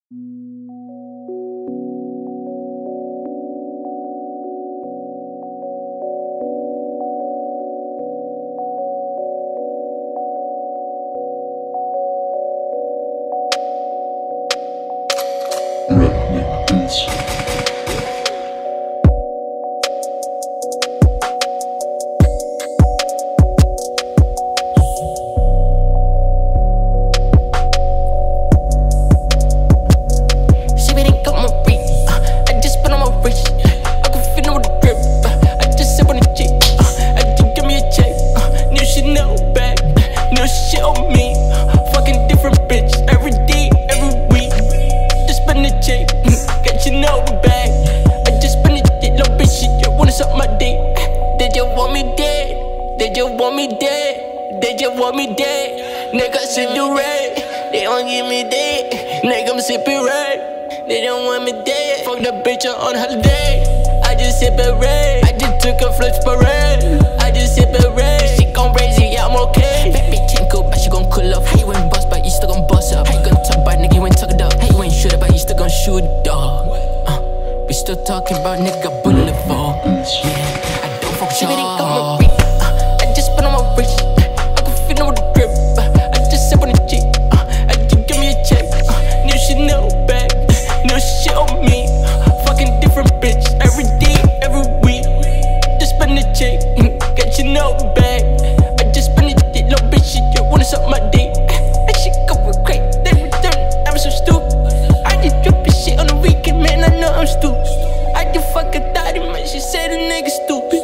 They just want me dead. They just want me dead. Nigga, sip the red. They don't give me dead. Nigga, I'm sipping red. They don't want me dead. Fuck the bitch on holiday. I just sip it red. I just took a flex parade. I just sip it red. She gon' raise it, yeah, I'm okay. Fat bitch ain't cool, but she gon' cool up. How you ain't boss, but you still gon' boss up. How you gon' talk about nigga, you ain't talk it up. How you ain't shoot it, but you still gon' shoot dog. We still talking about nigga Boulevard. Yeah, I don't fuck y'all. I just spit on my wrist. I can fit on the grip. I just sip on the G. I just give me a check. New Chanel bag. New shit on me. Fucking different bitch. Every day, every week. Just spend the check. Got your Chanel bag. I just spend the dick. Little bitch, you wanna suck my dick. That shit go crazy. They return. I'm so stupid. I just drop this shit on the weekend, man. I know I'm stupid. I just fuck a thotty, man. She said a nigga stupid.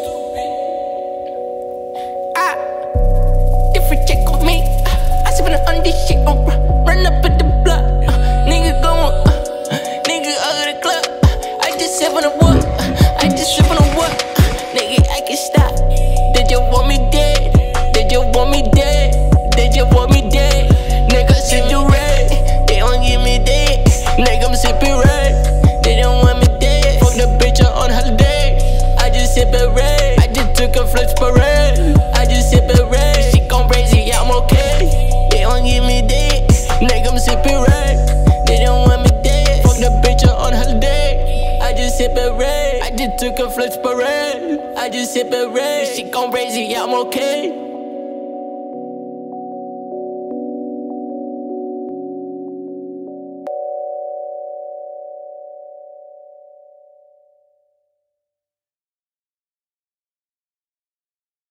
Different check on me. I sippin' on this shit. Run up at the block. Nigga going. Nigga out of the club. I just sip on the wood. I just sip on the wood. Nigga, I can stop. They just want me dead. They just want me dead. They just want me dead. Nigga, sip the red. They don't give me dead. Nigga, I'm sippin' red. They don't want me dead. Fuck the bitch on holiday. I just sip it red. I just took a flex parade. I just sip it red. She gon' raise it, yeah, I'm okay. They don't give me dead. Nigga, I'm sippin' red. They don't want me dead. Fuck the bitch on holiday. I just sip it red. I just took a flex parade. I just sip it red. She gon' raise it, yeah, I'm okay.